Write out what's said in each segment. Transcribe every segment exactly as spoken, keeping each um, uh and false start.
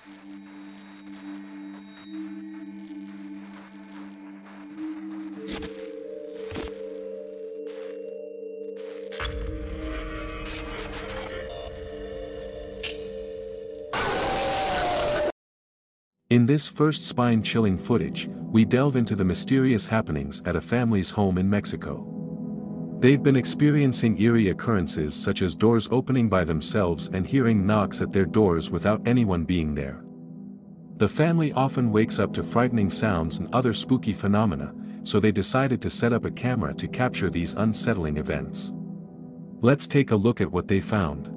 In this first spine-chilling footage, we delve into the mysterious happenings at a family's home in Mexico. They've been experiencing eerie occurrences such as doors opening by themselves and hearing knocks at their doors without anyone being there. The family often wakes up to frightening sounds and other spooky phenomena, so they decided to set up a camera to capture these unsettling events. Let's take a look at what they found.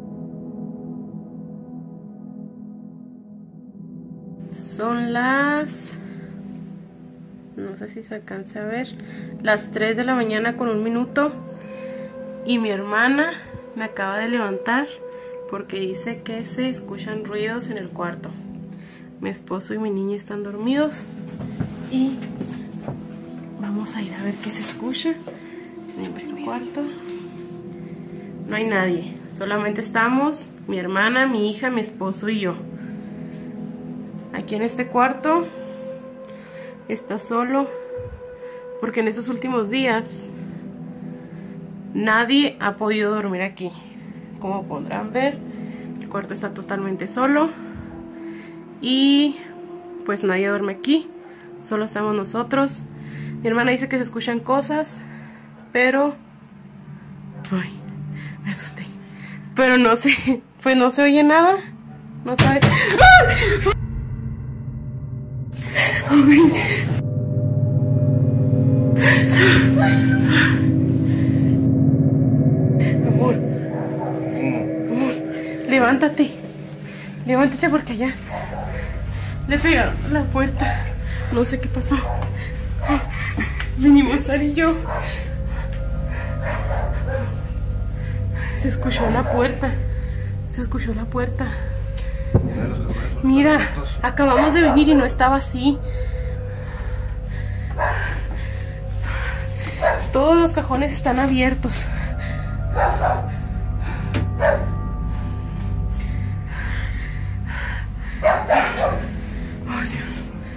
Son las... no sé si se alcanza a ver, las tres de la mañana con un minuto, y mi hermana me acaba de levantar porque dice que se escuchan ruidos en el cuarto. Mi esposo y mi niña están dormidos y vamos a ir a ver qué se escucha en el cuarto. No hay nadie, solamente estamos mi hermana, mi hija, mi esposo y yo. Aquí en este cuarto está solo porque en estos últimos días nadie ha podido dormir aquí. Como podrán ver, el cuarto está totalmente solo y pues nadie duerme aquí, solo estamos nosotros. Mi hermana dice que se escuchan cosas, pero ay, me asusté, pero no sé, pues no se oye nada, no sabe. ¡Ah! Ay. Amor, amor, levántate, levántate porque allá le pegaron a la puerta, no sé qué pasó. Vinimos Sara y yo, se escuchó la puerta, se escuchó la puerta. Mira, acabamos de venir y no estaba así. Todos los cajones están abiertos. Oh, Dios.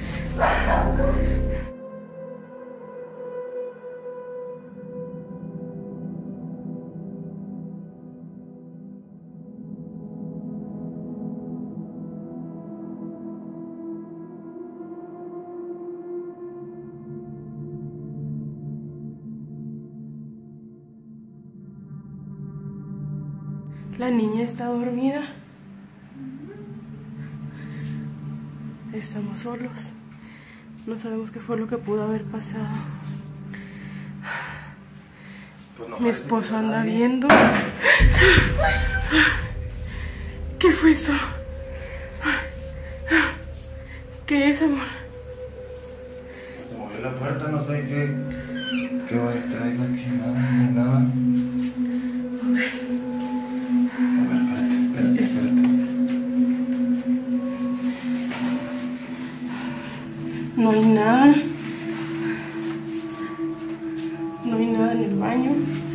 La niña está dormida. Estamos solos. No sabemos qué fue lo que pudo haber pasado. Pues no, mi esposo anda viendo. ¿Qué fue eso? ¿Qué es, amor? Se movió la puerta, no sé qué. ¿Qué va a traer aquí? Nada, ni nada. No hay nada. No hay nada en el baño.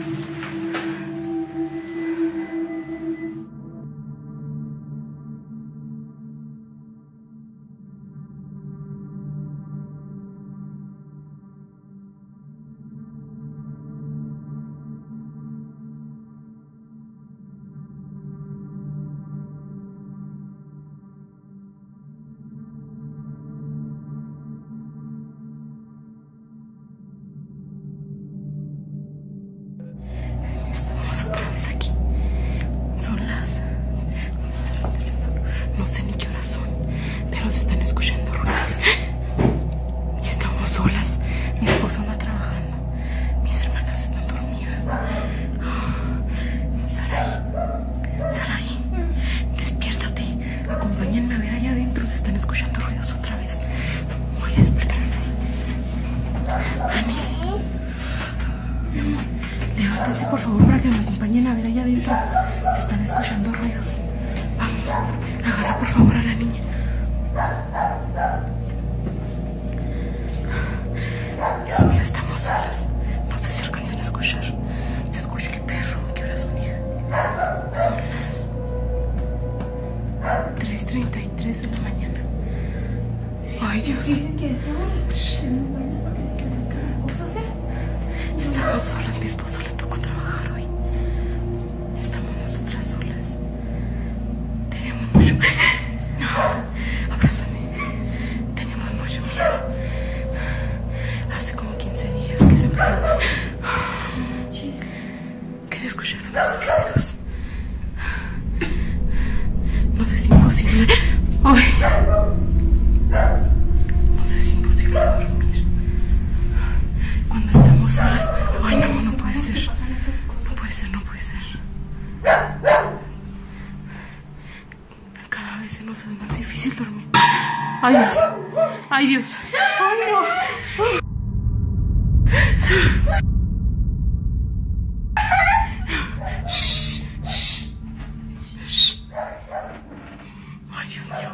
Otra vez aquí. Son las... no sé ni qué horas son, pero se están escuchando ruidos. Y estamos solas. Mi esposo anda trabajando. Mis hermanas están dormidas. Saraí, Saraí, despiértate. Acompáñenme a ver allá adentro. Se están escuchando ruidos otra vez. Voy a despertarme. Ani, levántense por favor para que me acompañen a ver allá adentro. Se están escuchando ruidos. Vamos, agarra por favor a la niña. Dios mío, estamos solas. No sé si alcancen a escuchar. Se escucha el perro. ¿Qué horas son, hija? Son las tres treinta y tres. tres de la mañana. Ay, Dios. Dicen que esta hora es muy buena para que las cosas, ¿eh? Estamos solas, mi esposo le tocó trabajar hoy. Estamos nosotras solas. Tenemos mucho miedo. No, abrázame. Tenemos mucho miedo. Hace como quince días que se empezó. ¿Qué escucharon estos ruidos? No sé si es imposible. Ay. No sé si es imposible dormir. Cuando estamos solas. Ay, no, no puede ser. No puede ser, no puede ser. Cada vez se nos hace más difícil dormir. Ay, Dios. Ay, Dios. Ay, no. Ay, Dios mío.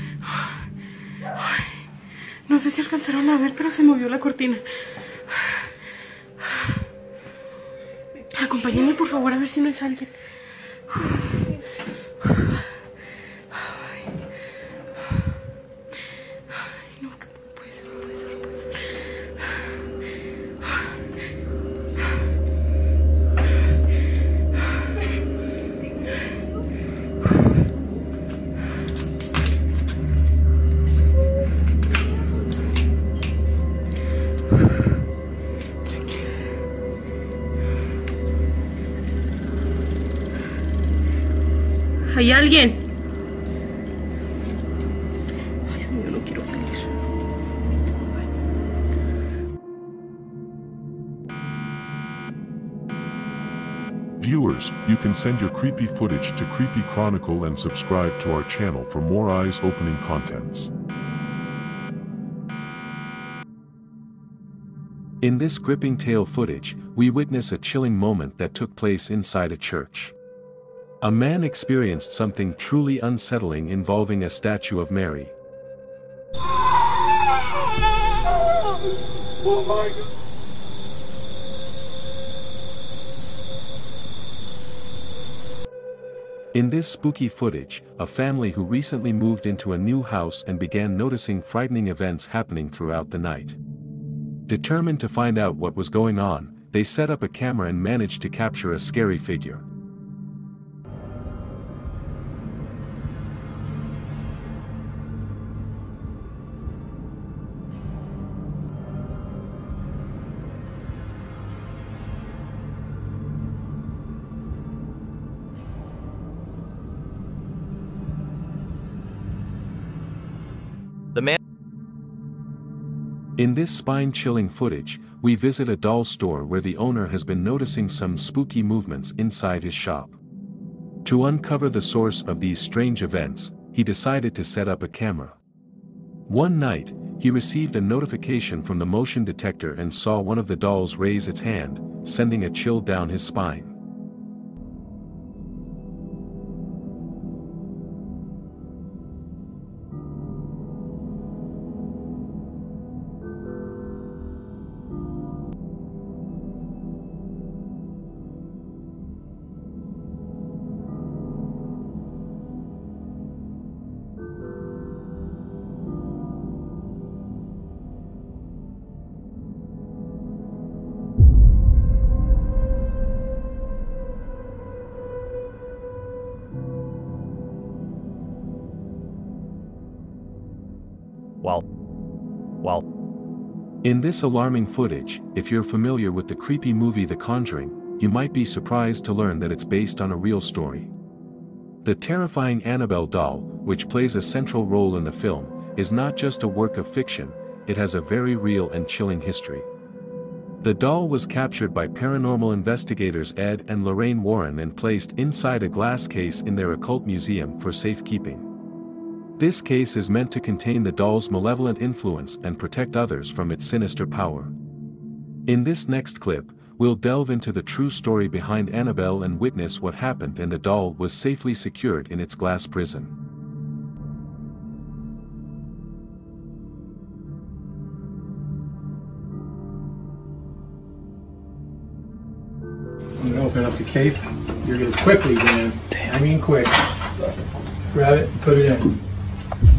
Ay, no sé si alcanzaron a ver, pero se movió la cortina. Acompáñenme, por favor, a ver si no es alguien. Ay, no, que puede ser, no puede ser, no puede ser. ¿Hay alguien? Ay, Dios mío, no quiero salir. Viewers, you can send your creepy footage to Creepy Chronicle and subscribe to our channel for more eyes-opening contents. In this gripping tale footage, we witness a chilling moment that took place inside a church. A man experienced something truly unsettling involving a statue of Mary. Oh my God. In this spooky footage, a family who recently moved into a new house and began noticing frightening events happening throughout the night. Determined to find out what was going on, they set up a camera and managed to capture a scary figure. The man. In this spine-chilling footage, we visit a doll store where the owner has been noticing some spooky movements inside his shop. To uncover the source of these strange events, he decided to set up a camera. One night, he received a notification from the motion detector and saw one of the dolls raise its hand, sending a chill down his spine. Well, well. In this alarming footage, if you're familiar with the creepy movie The Conjuring, you might be surprised to learn that it's based on a real story. The terrifying Annabelle doll, which plays a central role in the film, is not just a work of fiction, it has a very real and chilling history. The doll was captured by paranormal investigators Ed and Lorraine Warren and placed inside a glass case in their occult museum for safekeeping. This case is meant to contain the doll's malevolent influence and protect others from its sinister power. In this next clip, we'll delve into the true story behind Annabelle and witness what happened and the doll was safely secured in its glass prison. I'm gonna open up the case. You're gonna quickly, Dan. I mean quick. Grab it and put it in.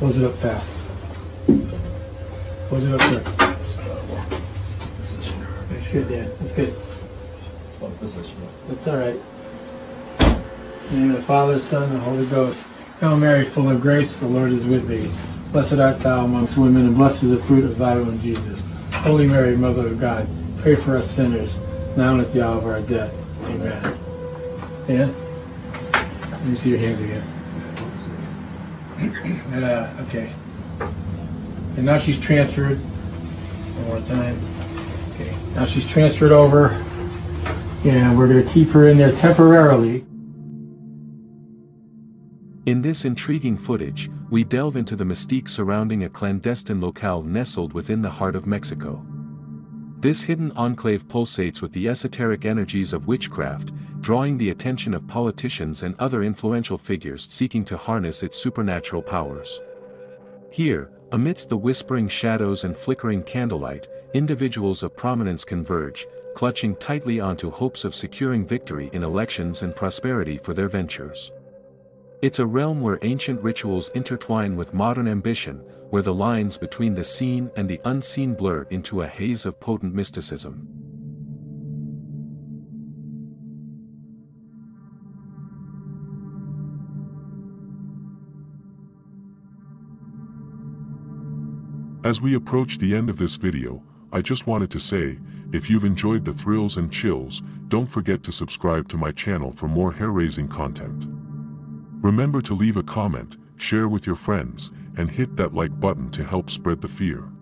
Close it up fast. Close it up quick. That's good, Dan. That's good. That's all right. In the name of the Father, Son, and the Holy Ghost. Hail Mary, full of grace, the Lord is with thee. Blessed art thou amongst women, and blessed is the fruit of thy womb, Jesus. Holy Mary, Mother of God, pray for us sinners, now and at the hour of our death. Amen. Dan? Let me see your hands again. Uh, okay. And now she's transferred. One more time. Okay. Now she's transferred over, and we're going to keep her in there temporarily. In this intriguing footage, we delve into the mystique surrounding a clandestine locale nestled within the heart of Mexico. This hidden enclave pulsates with the esoteric energies of witchcraft, drawing the attention of politicians and other influential figures seeking to harness its supernatural powers. Here, amidst the whispering shadows and flickering candlelight, individuals of prominence converge, clutching tightly onto hopes of securing victory in elections and prosperity for their ventures. It's a realm where ancient rituals intertwine with modern ambition, where the lines between the seen and the unseen blur into a haze of potent mysticism. As we approach the end of this video, I just wanted to say, if you've enjoyed the thrills and chills, don't forget to subscribe to my channel for more hair-raising content. Remember to leave a comment, share with your friends, and hit that like button to help spread the fear.